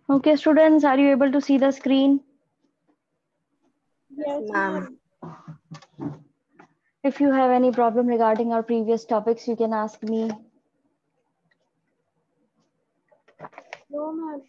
Okay, students, are you able to see the screen? Yes, ma'am. If you have any problem regarding our previous topics, you can ask me. No, ma'am.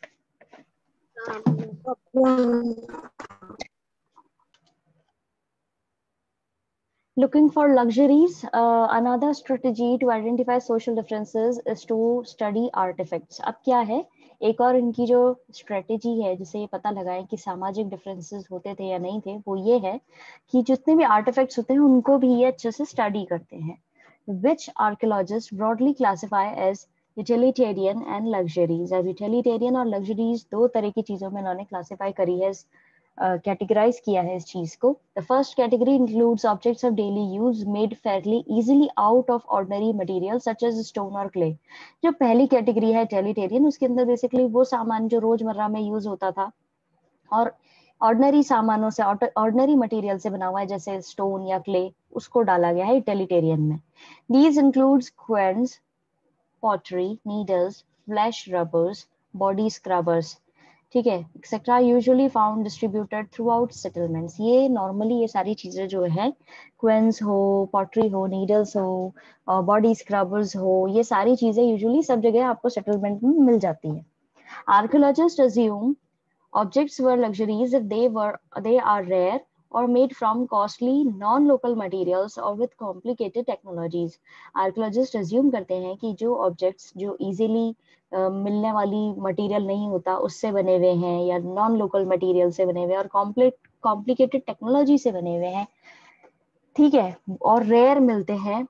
Looking for luxuries, another strategy to identify social differences is to study artifacts. अब क्या है, एक और इनकी जो strategy है जिसे ये पता लगाएं कि सामाजिक डिफरेंसेस होते थे या नहीं थे, वो ये है कि जितने भी आर्टिफैक्ट्स होते हैं उनको भी ये अच्छे से स्टडी करते हैं. Which archaeologists broadly classify as utilitarian and luxuries. अब utilitarian और luxuries दो तरह की चीजों में इन्होंने क्लासिफाई करी है, कैटेगराइज किया है इस चीज को. The first category includes objects of daily use made fairly easily out of ordinary material such as stone और क्ले. जो पहली कैटेगरी है टेलिटेरियन, उसके अंदर बेसिकली वो सामान जो रोजमर्रा में यूज होता था और ऑर्डिनरी सामानों से, ऑर्डिनरी मटेरियल से बना हुआ है जैसे स्टोन या क्ले, उसको डाला गया है यूटिलिटेरियन में. These includes querns, pottery, needles, flesh rubbers, body scrubbers, ठीक है, etcetera, usually found distributed throughout settlements. ये नॉर्मली ये सारी चीजें जो है, क्वेंस हो, पॉटरी हो, नीडल्स हो, बॉडी स्क्रबर्स हो, ये सारी चीजें यूजुअली सब जगह आपको सेटलमेंट में मिल जाती है. Archaeologist assume objects were luxuries if they are rare or made from costly non-local materials or with complicated technologies. Archaeologists assume करते हैं कि जो objects जो easily मिलने वाली मटेरियल नहीं होता उससे बने हुए हैं या नॉन लोकल मटेरियल से बने हुए हैं और कॉम्प्लिकेटेड टेक्नोलॉजी से बने हुए हैं, ठीक है, और रेयर मिलते हैं,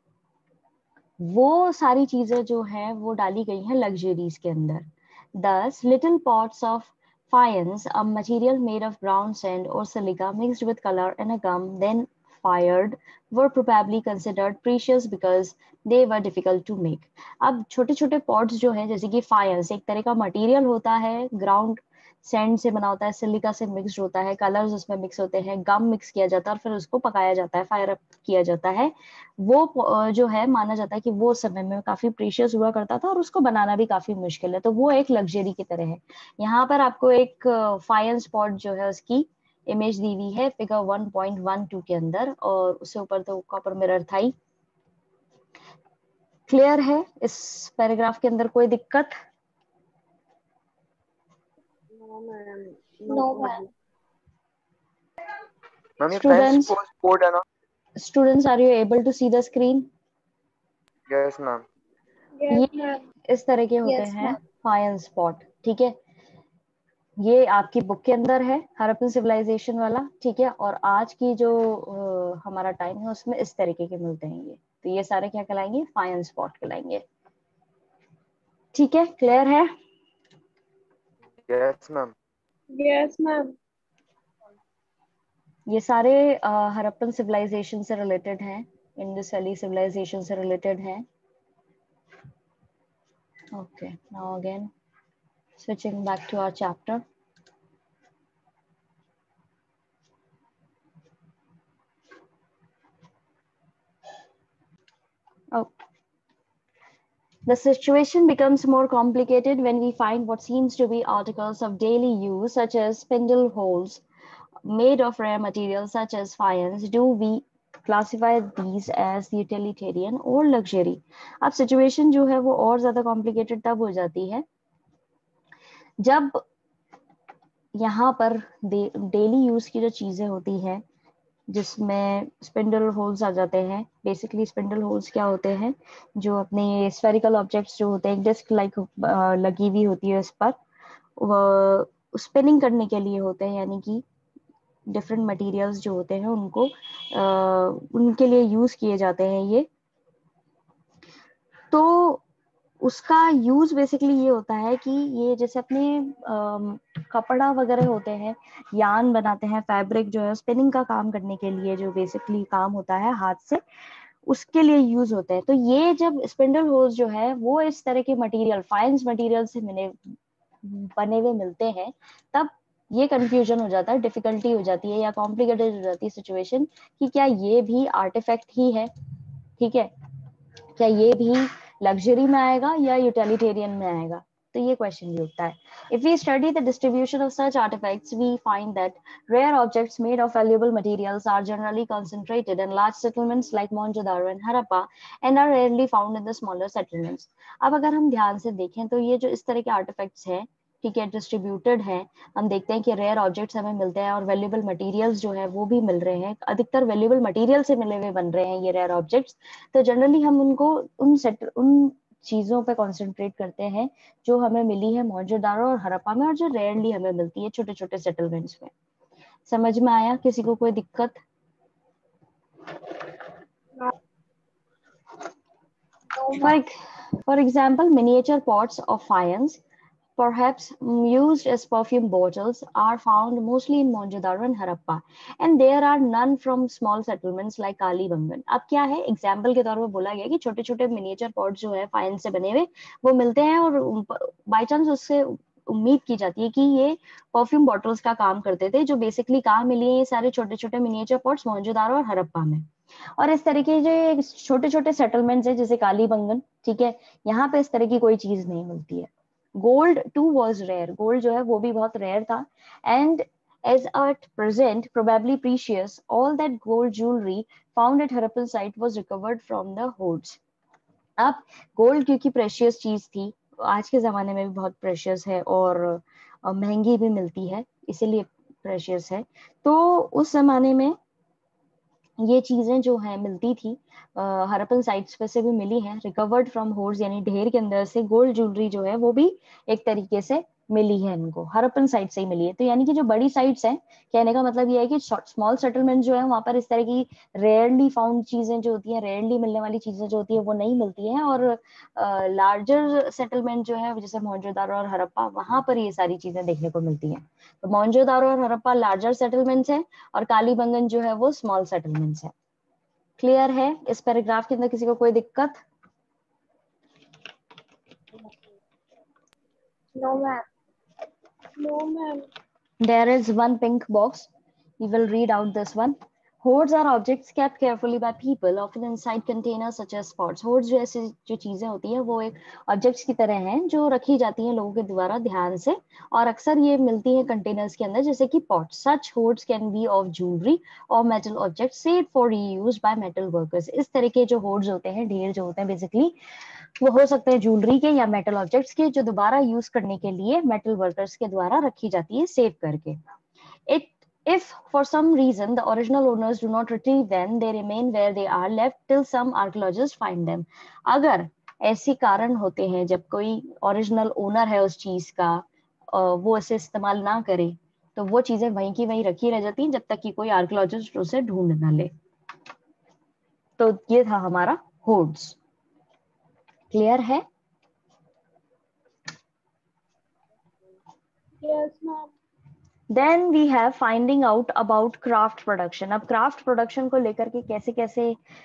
वो सारी चीजें जो है वो डाली गई हैं लग्जरीज के अंदर. Thus, little pots of faience, a material made of brown sand or silica mixed with color and a gum, then fired, were probably considered precious because they were difficult to make. अब छोटे छोटे pots जो हैं, जैसे कि फायंस एक तरह का मटेरियल होता है, ग्राउंड सैंड से बना होता है, सिलिका से मिक्स होता है, कलर्स उसमें मिक्स होते हैं, गम मिक्स किया जाता है और फिर उसको पकाया जाता है, फायर अप किया जाता है. वो जो है माना जाता है कि वो समय में काफी प्रीशियस हुआ करता था और उसको बनाना भी काफी मुश्किल है, तो वो एक लग्जरी की तरह है. यहाँ पर आपको एक फायर स्पॉट जो है उसकी इमेज दी हुई है फिगर 1.12 के अंदर, और उससे ऊपर तो कॉपर मिरर था ही. क्लियर है इस पैराग्राफ के अंदर कोई दिक्कत? No, ma'am. No, ma'am. Ma'am ये फेंस स्टूडेंट्स, कोड है ना? Students, are you able to see the screen? Yes ma'am. Yes, ये ma'am. इस तरह के होते Yes, हैं ma'am. फायर स्पॉट, ठीक है. ये आपकी बुक के अंदर है, हड़प्पन सिविलाइजेशन वाला, ठीक है, और आज की जो हमारा टाइम है उसमें इस तरीके के मिलते हैं ये. तो ये सारे क्या कहलाएंगे? फायर स्पॉट कहलाएंगे. ठीक है, क्लियर है? Yes ma'am. Yes, ma'am. ये सारे हड़प्पन सिविलाइजेशन से रिलेटेड हैं, इंडस वैली सिविलाइजेशन से रिलेटेड हैं. Okay, now again switching back to our chapter. Oh. The situation becomes more complicated when we find what seems to be articles of daily use, such as spindle holes made of rare materials such as faience. Do we classify these as utilitarian or luxury? अब situation जो है वो और ज्यादा complicated तब हो जाती है जब यहाँ पर डेली यूज की जो चीजें होती हैं जिसमें स्पिंडल होल्स आ जाते हैं. बेसिकली स्पिंडल होल्स क्या होते हैं? जो अपने स्फेरिकल ऑब्जेक्ट्स जो होते हैं, डिस्क लाइक लगी हुई होती है उस पर, वो स्पिनिंग करने के लिए होते हैं, यानी कि डिफरेंट मटेरियल्स जो होते हैं उनको उनके लिए यूज किए जाते हैं ये. तो उसका यूज बेसिकली ये होता है कि ये जैसे अपने कपड़ा वगैरह होते हैं, यान बनाते हैं, फैब्रिक जो है स्पिनिंग का काम करने के लिए जो बेसिकली काम होता है हाथ से, उसके लिए यूज होते हैं. तो ये जब स्पिंडल होल्स जो है वो इस तरह के मटेरियल, फाइन्स मटेरियल से बने हुए मिलते हैं, तब ये कंफ्यूजन हो जाता है, डिफिकल्टी हो जाती है या कॉम्प्लिकेटेड हो जाती है सिचुएशन कि क्या ये भी आर्टिफैक्ट ही है, ठीक है, क्या ये भी लग्जरी में आएगा या यूटिलिटेरियन में आएगा. तो तो ये क्वेश्चन भी उठता है. If we study the distribution of such artifacts, we find that rare objects made of valuable materials are generally concentrated in large settlements like Mohenjo-daro and Harappa and are rarely found in the smaller settlements. अब अगर हम ध्यान से देखें तो ये जो इस तरह के आर्टिफैक्ट्स हैं, ठीक है, डिस्ट्रीब्यूटेड है, हम देखते हैं कि रेयर ऑब्जेक्ट्स हमें मिलते हैं और वैल्यूएबल मटेरियल्स जो है वो भी मिल रहे हैं, अधिकतर वैल्यूएबल मटेरियल से मिले हुए बन रहे हैं ये रेयर ऑब्जेक्ट्स. तो जनरली हम उनको उन चीजों पे कंसंट्रेट करते हैं जो हमें मिली है मोहनजोदारो और हड़प्पा में और जो रेयरली हमें मिलती है छोटे छोटे सेटलमेंट्स में. समझ में आया? किसी को कोई दिक्कत? For example, miniature pots of faience, perhaps used as perfume bottles, are found mostly in Mohenjo-daro and Harappa, and there are none from small settlements like Kalibangan. अब क्या है, एग्जाम्पल के तौर पर बोला गया कि छोटे छोटे मिनिएचर पॉट्स जो है फाइंस से बने हुए वो मिलते हैं और बाई चांस उससे उम्मीद की जाती है कि ये परफ्यूम बॉटल्स का काम करते थे, जो बेसिकली कहाँ मिली है ये सारे छोटे छोटे मिनिएचर पॉट्स मोहनजोदारो और हड़प्पा में. और इस तरह के जो छोटे छोटे सेटलमेंट्स है जैसे कालीबंगन, ठीक है, यहाँ पे इस तरह की कोई चीज नहीं मिलती है. Gold too was rare, gold जो है वो भी बहुत रेयर था. And as at present probably precious, all that gold jewelry found at Harappan site was recovered from the hoards. अब गोल्ड क्योंकि प्रेशियस चीज थी, आज के जमाने में भी बहुत प्रेशियस है और महंगी भी मिलती है, इसीलिए प्रेशियस है. तो उस जमाने में ये चीजें जो है मिलती थी, हरप्पन साइट्स पे से भी मिली हैं, रिकवर्ड फ्रॉम होर्स यानी ढेर के अंदर से गोल्ड ज्वेलरी जो है वो भी एक तरीके से मिली है, इनको हरप्पन साइट से ही मिली है. तो यानी कि जो बड़ी साइट्स हैं, कहने का मतलब ये है कि स्मॉल सेटलमेंट जो है वहां पर इस तरह की रेयरली फाउंड चीजें जो होती हैं, रेयरली मिलने वाली चीजें जो होती है वो नहीं मिलती हैं, और लार्जर सेटलमेंट जो है जैसे मोहनजोदारो और हड़प्पा, वहां पर ये सारी चीजें देखने को मिलती हैं. तो मोहनजोदारो और हड़प्पा लार्जर सेटलमेंट्स है और कालीबंगन जो है वो स्मॉल सेटलमेंट्स है. क्लियर है? इस पैराग्राफ के अंदर किसी को कोई दिक्कत? No, ma'am. No, ma'am. There is one pink box. We will read out this one. Hoards are objects kept carefully by people, often inside containers such as pots. Hoards जैसी जो चीजें होती है वो एक ऑब्जेक्ट्स की तरह हैं जो रखी जाती हैं लोगों के द्वारा ध्यान से, और अक्सर ये मिलती हैं कंटेनर्स के अंदर जैसे कि pots. Such hoards can be of jewelry or metal objects saved for reuse by metal workers. इस तरह के जो hoards होते हैं, ढेर जो होते हैं, बेसिकली वो हो सकते हैं ज्वेलरी के या मेटल ऑब्जेक्ट्स के, जो दोबारा यूज करने के लिए मेटल वर्कर्स के द्वारा रखी जाती है सेव करके. If for some reason the original owners do not retrieve them, they remain where they are, left till some archaeologists find them. अगर ऐसे कारण होते हैं जब कोई ओरिजिनल ओनर है उस चीज का, वो इसे इस्तेमाल ना करे, तो वो चीजें वहीं की वहीं रखी रह जाती हैं जब तक कि कोई आर्कियोलॉजिस्ट उसे ढूंढ ना ले. तो ये था हमारा होर्ड्स. क्लियर है? Yes, ma'am. Then we have finding out about craft production. अब craft production को लेकर के कैसे कैसे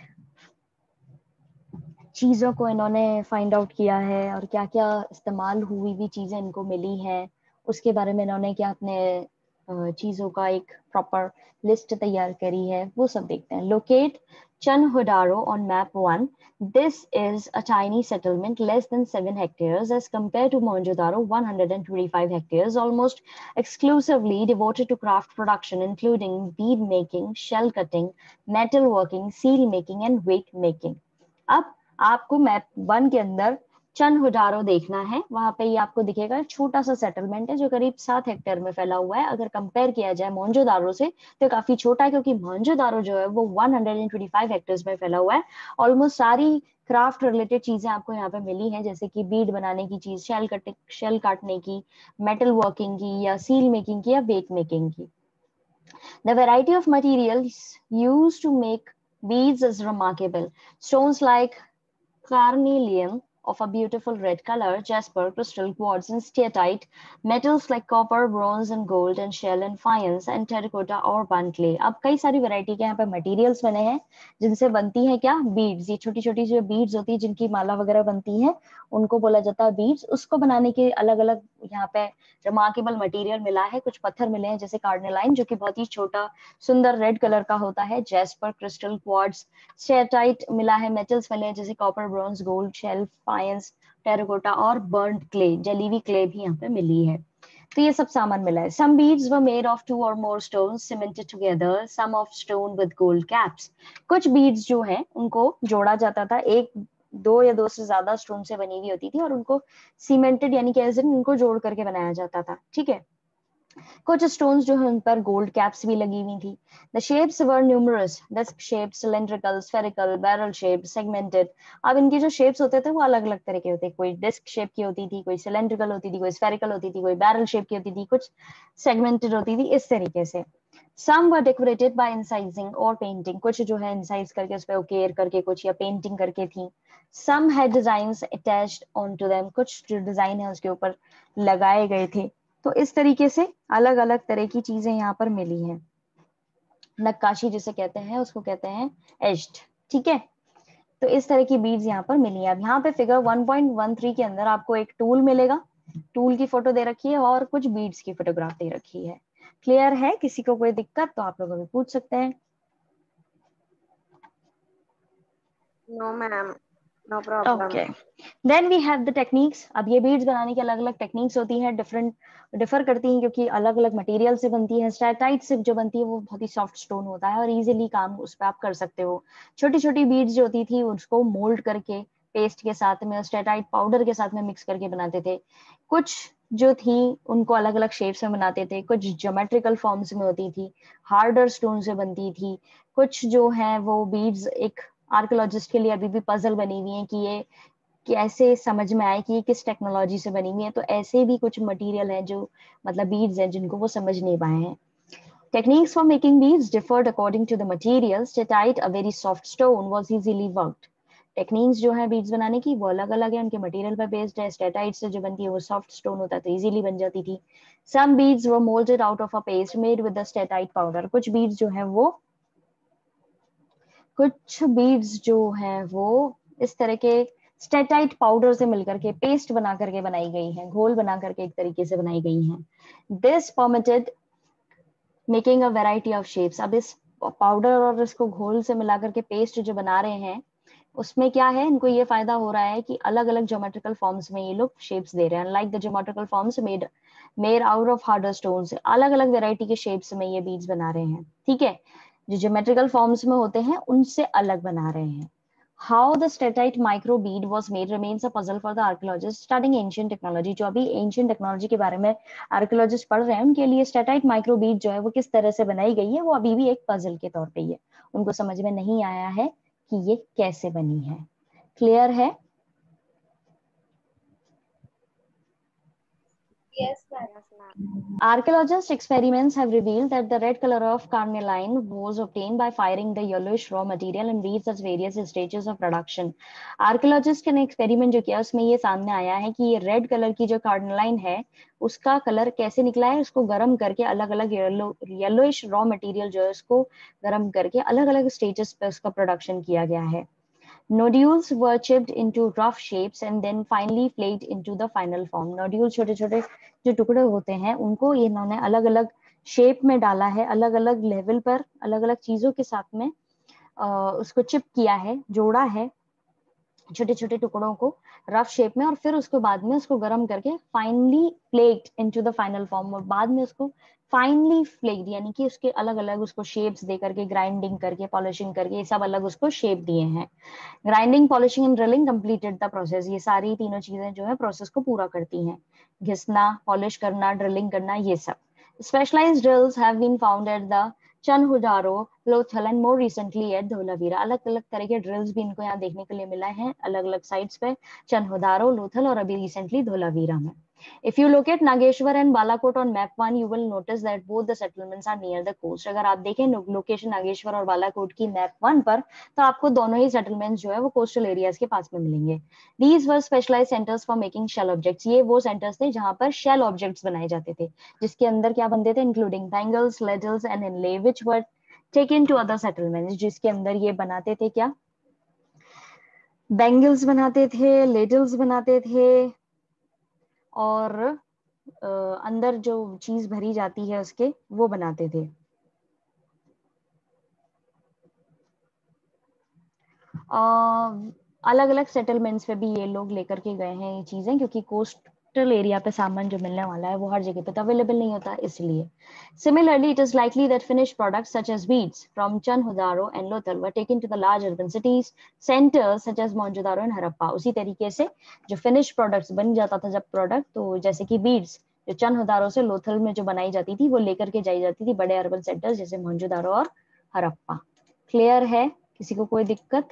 चीजों को इन्होंने फाइंड आउट किया है और क्या क्या इस्तेमाल हुई हुई चीजें इनको मिली हैं, उसके बारे में इन्होंने क्या अपने चीजों का एक प्रॉपर लिस्ट तैयार करी है, वो सब देखते हैं. Locate Chanhodaro on map 1. This is a tiny settlement, less than 7 hectares, as compared to Mohenjo-daro, 125 hectares, almost exclusively devoted to craft production, including bead making, shell cutting, metal working, seal making, and weight making. अब आपको map 1 के अंदर चनहुडारो देखना है. वहां पे ये आपको दिखेगा छोटा सा सेटलमेंट है जो करीब 7 हेक्टेयर में फैला हुआ है. अगर कंपेयर किया जाए मोहनजोदारो से तो काफी छोटा है, क्योंकि मोहनजोदारो जो है वो 125 हेक्टेयर्स में फैला हुआ है. ऑलमोस्ट सारी क्राफ्ट रिलेटेड चीजें आपको यहाँ पे मिली हैं, जैसे कि बीड बनाने की चीज, शेल काटने की, मेटल वर्किंग की, या सील मेकिंग की, या वेट मेकिंग की. The variety of materials used to make beads is remarkable. Stones like carnelian of a beautiful red color, jasper, crystal, quartz, and steatite, metals like copper, bronze, and gold, and shell, and faience, and terracotta or burnt clay. अब कई सारी variety के यहाँ पे materials बने हैं जिनसे बनती है क्या, बीड्स. ये छोटी छोटी जो बीड्स होती है जिनकी माला वगैरह बनती है उनको बोला जाता है बीड्स. उसको बनाने के अलग अलग यहाँ पे रिमार्केबल मटेरियल मिला है. कुछ पत्थर मिले हैं जैसे कार्नेलाइन जो कि बहुत ही छोटा सुंदर रेड कलर का होता है, जैस्पर, क्रिस्टल, क्वार्ट्ज, स्टेटाइट मिला है, मेटल्स मिले हैं जैसे copper, bronze, gold, shell, faience, terracotta और बर्न्ड क्ले, जली हुई क्ले भी यहाँ पे मिली है। तो ये सब सामान मिला है। Some beads were made of 2 or more stones cemented together, some of stone with gold caps. कुछ बीड्स जो है उनको जोड़ा जाता था, एक दो या दो से ज्यादा स्टोन से बनी हुई होती थी और उनको सीमेंटेड यानी कि उनको जोड़ करके बनाया जाता था, ठीक है। कुछ स्टोन्स जो है उन पर गोल्ड कैप्स भी लगी हुई थी। The shapes were numerous, disc shape, cylindrical, spherical, barrel shape, segmented. अब इनके जो शेप्स होते थे वो अलग अलग तरह के होते, कोई डिस्क शेप की होती थी, कोई सिलेंड्रिकल होती थी, कोई स्फेरिकल होती थी, कोई बैरल शेप की होती थी, कुछ सेगमेंटेड होती थी, इस तरीके से। Some were decorated by incising or painting, कुछ जो है इंसाइज करके उस पे उकेर करके कुछ या पेंटिंग करके थी। Some had designs attached onto them, कुछ जो डिजाइन है उसके ऊपर लगाए गए थे। तो इस तरीके से अलग अलग तरह की चीजें यहाँ पर मिली हैं। नक्काशी जिसे कहते हैं उसको कहते हैं एज्ड, ठीक है। तो इस तरह की बीड्स यहाँ पर मिली है। अब यहाँ पे फिगर 1.13 के अंदर आपको एक टूल मिलेगा, टूल की फोटो दे रखी है और कुछ बीड्स की फोटोग्राफ दे रखी है। क्लियर है? किसी को कोई दिक्कत तो आप लोग अभी पूछ सकते हैं। No, ma'am. No problem. Okay, then we have the techniques. अब ये बीड्स बनाने की अलग अलग टेक्निक्स होती हैं, डिफर करती हैं क्योंकि अलग अलग मटेरियल से बनती है। स्टेटाइट से जो बनती है वो बहुत ही सॉफ्ट स्टोन होता है और इजीली काम उस पर आप कर सकते हो। छोटी छोटी बीड्स जो होती थी उसको मोल्ड करके पेस्ट के साथ में, स्टेटाइट पाउडर के साथ में मिक्स करके बनाते थे। कुछ जो थी उनको अलग अलग शेप्स में बनाते थे, कुछ ज्योमेट्रिकल फॉर्म्स में होती थी, हार्डर स्टोन से बनती थी। कुछ जो है वो बीड्स एक आर्कियोलॉजिस्ट के लिए अभी भी पजल बनी हुई है कि ये कैसे समझ में आए कि ये किस टेक्नोलॉजी से बनी हुई है। तो ऐसे भी कुछ मटेरियल है जो मतलब बीड्स हैं जिनको वो समझ नहीं पाए हैं। Techniques for making beads differed according to the material. Steatite, a very soft stone, was easily worked. Techniques जो है बीड्स बनाने की वो अलग अलग है, उनके मटेरियल पर बेस्ड है। स्टेटाइट से जो बनती है वो सॉफ्ट स्टोन होता है तो इजीली बन जाती थी। Some beads were moulded out of a paste made with the steatite powder. कुछ बीड्स जो हैं वो इस तरह के स्टेटाइट पाउडर से मिलकर के पेस्ट बना करके बनाई गई हैं, घोल बना करके एक तरीके से बनाई गई हैं। This permitted making a variety of shapes. अब इस पाउडर और इसको घोल से मिला करके पेस्ट जो बना रहे हैं उसमें क्या है, इनको ये फायदा हो रहा है कि अलग अलग ज्योमेट्रिकल फॉर्म्स में ये लोग शेप्स दे रहे हैं। Like the geometrical forms made out of harder stones, अलग अलग वेराइटी के शेप्स में ये बीड्स बना रहे हैं, ठीक है। जो ज्योमेट्रिकल फॉर्म्स में होते हैं उनसे अलग बना रहे हैं। How the steatite micro bead was made remains a puzzle for the archaeologist studying ancient technology. जो अभी एंशिएंट टेक्नोलॉजी के बारे में आर्कियोलॉजिस्ट पढ़ रहे हैं उनके लिए स्टेटाइट माइक्रो बीड जो है वो किस तरह से बनाई गई है वो अभी भी एक पजल के तौर पे ही है, उनको समझ में नहीं आया है कि ये कैसे बनी है। क्लियर है? Yes, ma'am. Yes, ma'am. Archaeologists' experiments have revealed that the red color of carnelian was obtained by firing the yellowish raw material in beads at various stages of production. Archaeologists ने experiment जो किया उसमें ये सामने आया है कि ये रेड कलर की जो कार्नलाइन है उसका कलर कैसे निकला है, उसको गर्म करके अलग अलग येलोइश रॉ मटेरियल जो है उसको गर्म करके अलग अलग स्टेजेस पे उसका प्रोडक्शन किया गया है। Nodules were chipped into rough shapes and then finally flaked into the final form. Nodules छोटे छोटे जो टुकड़े होते हैं उनको इन्होंने अलग अलग शेप में डाला है, अलग अलग लेवल पर अलग अलग चीजों के साथ में उसको चिप किया है, जोड़ा है छोटे छोटे टुकड़ों को रफ शेप में, और फिर उसको बाद में उसको गर्म करके finally flaked into the final form, और बाद में उसको फाइनली फ्लेक्ड यानी कि उसके अलग अलग उसको शेप्स दे करके, ग्राइंडिंग करके, पॉलिशिंग करके, ये सब अलग उसको शेप दिए हैं। Grinding, polishing and drilling completed the process. ये सारी तीनों चीजें जो है प्रोसेस को पूरा करती हैं, घिसना, पॉलिश करना, ड्रिलिंग करना, ये सब। Specialised drills have been found at the Chanhudaro, Lothal and more recently at Dholavira. अलग अलग तरह के ड्रिल्स भी इनको यहाँ देखने के लिए मिला है अलग अलग साइट्स पे, चनहुदारो, लोथल और अभी रिसेंटली धोलावीरा में। If you locate Nageshwar and Balakot on map 1, you will notice that both the settlements are near the coast. अगर आप देखें लोकेशन नागेश्वर और बालाकोट की मैप 1 पर तो आपको दोनों ही सेटलमेंट्स जो है वो कोस्टल एरियाज के पास में मिलेंगे। These were specialized centers for making shell objects. ये वो सेंटर्स थे जहां पर शेल ऑब्जेक्ट्स बनाए जाते थे, जिसके अंदर क्या बनते थे, including bangles, ladles and inlay, which were taken to other settlements. जिसके अंदर ये बनाते थे क्या, बैंगल्स बनाते थे, लेडल्स बनाते थे, और अंदर जो चीज भरी जाती है उसके वो बनाते थे। अलग अलग सेटलमेंट्स पे भी ये लोग लेकर के गए हैं ये चीजें, क्योंकि कोस्टल एरिया पे सामान जो मिलने वाला है वो हर जगह पे तो अवेलेबल नहीं होता, इसलिए. Similarly, it is likely that finished products such as beads from Chanhodaro and Lothal were taken to the large urban cities centers such as Mohenjo-daro and Harappa. उसी तरीके से जो finished products बन जाता था जब प्रोडक्ट, तो जैसे कि beads जो चनहोदारो से लोथल में जो बनाई जाती थी वो लेकर के जाई जाती थी बड़े अर्बन सेंटर्स जैसे मोहनजोदारो और हड़प्पा. क्लियर है? किसी को कोई दिक्कत?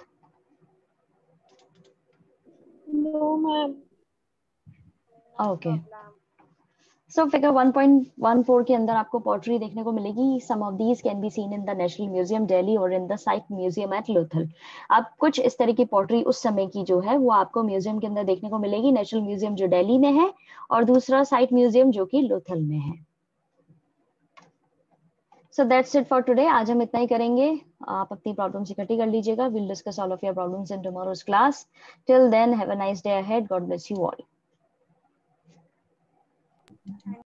No ma'am. Okay. So figure 1.14 के अंदर आपको पॉटरी देखने को मिलेगी. Some of these can be seen in the national museum Delhi और in the site museum at Lothal. अब कुछ इस तरह की पॉटरी उस समय की जो है वो आपको म्यूजियम के अंदर देखने को मिलेगी. नेशनल म्यूजियम जो दिल्ली में है और दूसरा साइट म्यूजियम जो कि लोथल में है. So that's it for today. आज हम इतना ही करेंगे. आप अपनी प्रॉब्लम्स इकट्ठी कर लीजिएगा. Will discuss all of your problems in tomorrow's class. Till then have a nice day ahead. God bless you all.